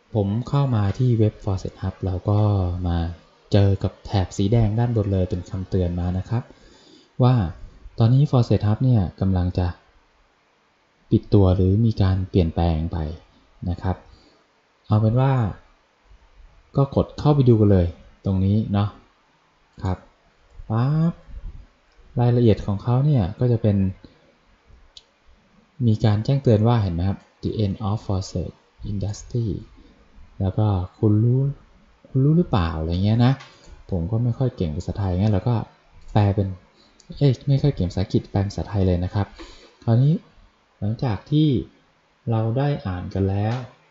ผมเข้ามาที่เว็บ Faucet Hub แล้วก็มาเจอกับแถบสีแดงด้านบนเลยเป็นคำเตือนมานะครับว่าตอนนี้ Faucet Hub เนี่ยกำลังจะปิดตัวหรือมีการเปลี่ยนแปลงไปนะครับเอาเป็นว่าก็กดเข้าไปดูกันเลยตรงนี้เนาะครับปั๊บรายละเอียดของเขาเนี่ยก็จะเป็นมีการแจ้งเตือนว่าเห็นไหมครับ The end of faucet industry แล้วก็คุณรู้หรือเปล่าอะไรเงี้ยนะผมก็ไม่ค่อยเก่งภาษาไทยงั้นเราก็แปลเป็นไม่ค่อยเก่งภาษาอังกฤษแปลภาษาไทยเลยนะครับคราวนี้หลังจากที่เราได้อ่านกันแล้ว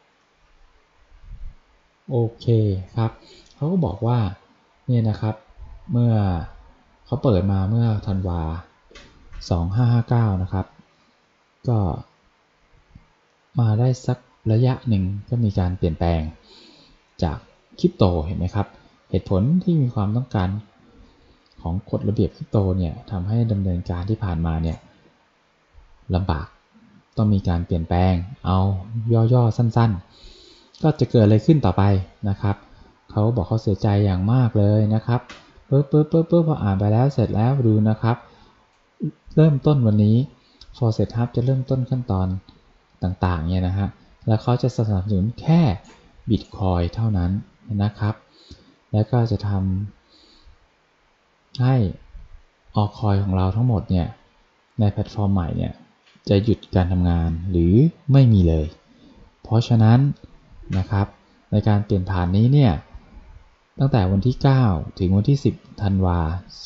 โอเคครับเขาก็บอกว่าเนี่ยนะครับเมื่อเขาเปิดมาเมื่อธันวา2559นะครับก็มาได้สักระยะหนึ่งก็มีการเปลี่ยนแปลงจากคริปโตเห็นไหมครับเหตุผลที่มีความต้องการของกฎระเบียบคริปโตเนี่ยทำให้ดำเนินการที่ผ่านมาเนี่ยลำบากต้องมีการเปลี่ยนแปลงเอาย่อๆสั้นๆก็จะเกิดอะไรขึ้นต่อไปนะครับเขาบอกเขาเสียใจอย่างมากเลยนะครับปึ๊บพออ่านไปแล้วเสร็จแล้วดูนะครับเริ่มต้นวันนี้ Faucet Hub จะเริ่มต้นขั้นตอนต่างๆเนี่ยนะฮะแล้วเขาจะสนับสนุนแค่ Bitcoin เท่านั้นนะครับแล้วก็จะทำให้ Altcoin ของเราทั้งหมดเนี่ยในแพลตฟอร์มใหม่เนี่ยจะหยุดการทำงานหรือไม่มีเลยเพราะฉะนั้นนะครับในการเปลี่ยนผ่านนี้เนี่ยตั้งแต่วันที่9ถึงวันที่10ธันวา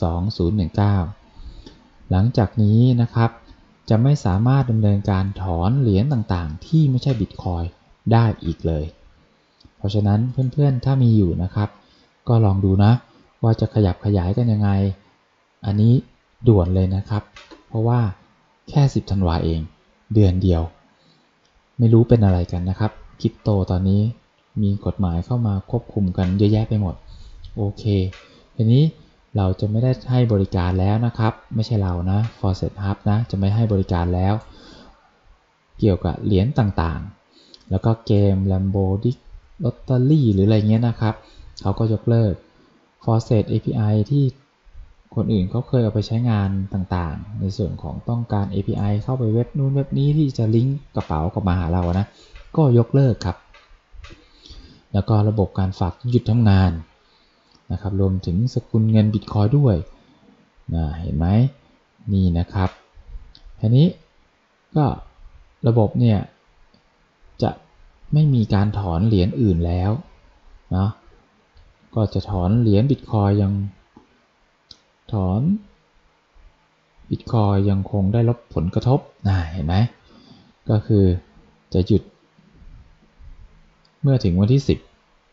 2019หลังจากนี้นะครับจะไม่สามารถดำเนินการถอนเหรียญต่างๆที่ไม่ใช่ Bitcoin ได้อีกเลยเพราะฉะนั้นเพื่อนๆถ้ามีอยู่นะครับก็ลองดูนะว่าจะขยับขยายกันยังไงอันนี้ด่วนเลยนะครับเพราะว่าแค่10ธันวาเองเดือนเดียวไม่รู้เป็นอะไรกันนะครับคริปโตตอนนี้มีกฎหมายเข้ามาควบคุมกันเยอะแยะไปหมดโอเคทีนี้เราจะไม่ได้ให้บริการแล้วนะครับไม่ใช่เรานะ Faucet Hub นะจะไม่ให้บริการแล้วเกี่ยวกับเหรียญต่างๆแล้วก็เกม Lambo Dick Lottery หรืออะไรเงี้ยนะครับเขาก็ยกเลิก Faucet API ที่คนอื่นเขาเคยเอาไปใช้งานต่างๆในส่วนของต้องการ API เข้าไปเว็บนู้นเว็บนี้ที่จะลิงก์กระเป๋ากลับมาหาเรานะก็ยกเลิกครับแล้วก็ระบบการฝากหยุดทำงานนะครับรวมถึงสกุลเงิน Bitcoin ด้วยนะเห็นไหมนี่นะครับทีนี้ก็ระบบเนี่ยจะไม่มีการถอนเหรียญอื่นแล้วนะก็จะถอนเหรียญ Bitcoin ยังถอน Bitcoin ยังคงได้รับผลกระทบเห็นไหมก็คือจะหยุดเมื่อถึงวันที่10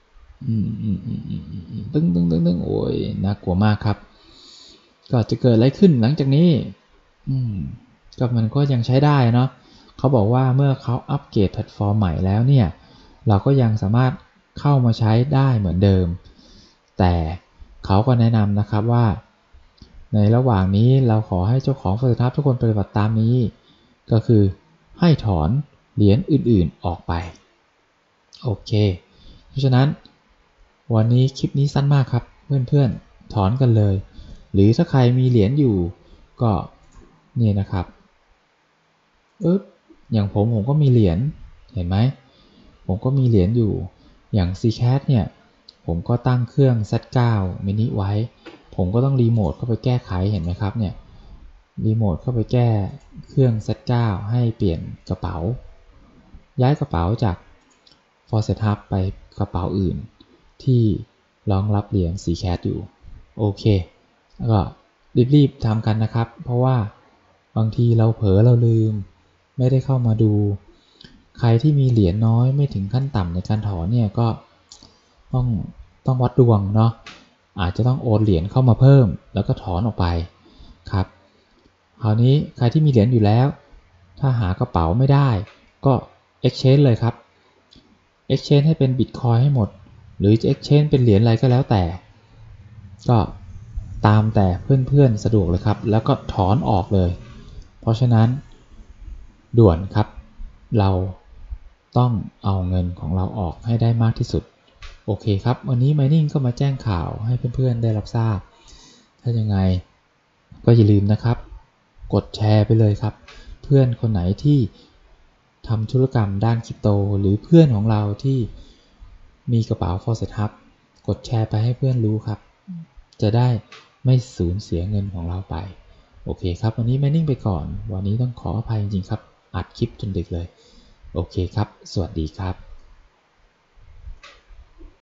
ตึ้งโอ้ยน่ากลัวมากครับก็จะเกิดอะไรขึ้นหลังจากนี้ก็มันก็ยังใช้ได้เนาะเขาบอกว่าเมื่อเขาอัปเกรดแพลตฟอร์มใหม่แล้วเนี่ยเราก็ยังสามารถเข้ามาใช้ได้เหมือนเดิมแต่เขาก็แนะนำนะครับว่าในระหว่างนี้เราขอให้เจ้าของ Faucet Hub ทุกคนปฏิบัติตามนี้ก็คือให้ถอนเหรียญอื่นๆออกไปโอเคเพราะฉะนั้นวันนี้คลิปนี้สั้นมากครับเพื่อนๆถอนกันเลยหรือถ้าใครมีเหรียญอยู่ก็นี่นะครับอย่างผมก็มีเหรียญเห็นไหมผมก็มีเหรียญอยู่อย่าง Zcash เนี่ยผมก็ตั้งเครื่อง Z9 mini ไว้ผมก็ต้องรีโมทเข้าไปแก้ไขเห็นไหมครับเนี่ยรีโมทเข้าไปแก้เครื่อง Z9 ให้เปลี่ยนกระเป๋าย้ายกระเป๋าจาก Faucet Hub ไปกระเป๋าอื่นที่รองรับเหรียญ Zcash อยู่โอเคก็รีบๆทำกันนะครับเพราะว่าบางทีเราเผลอเราลืมไม่ได้เข้ามาดูใครที่มีเหรียญน้อยไม่ถึงขั้นต่ำในการถอนเนี่ยก็ต้องวัดดวงเนาะอาจจะต้องโอนเหรียญเข้ามาเพิ่มแล้วก็ถอนออกไปครับคราวนี้ใครที่มีเหรียญอยู่แล้วถ้าหากระเป๋าไม่ได้ก็ exchange เลยครับ exchange ให้เป็น Bitcoin ให้หมดหรือจะ exchange เป็นเหรียญอะไรก็แล้วแต่ก็ตามแต่เพื่อนๆสะดวกเลยครับแล้วก็ถอนออกเลยเพราะฉะนั้นด่วนครับเราต้องเอาเงินของเราออกให้ได้มากที่สุดโอเคครับวันนี้ Mining ก็มาแจ้งข่าวให้เพื่อนๆได้รับทราบถ้ายังไงก็อย่าลืมนะครับกดแชร์ไปเลยครับเพื่อนคนไหนที่ทำธุรกรรมด้านคริปโตหรือเพื่อนของเราที่มีกระเป๋า Faucet Hub กดแชร์ไปให้เพื่อนรู้ครับจะได้ไม่สูญเสียเงินของเราไปโอเคครับวันนี้ Mining ไปก่อนวันนี้ต้องขออภัยจริงๆครับอัดคลิปจนดึกเลยโอเคครับสวัสดีครับ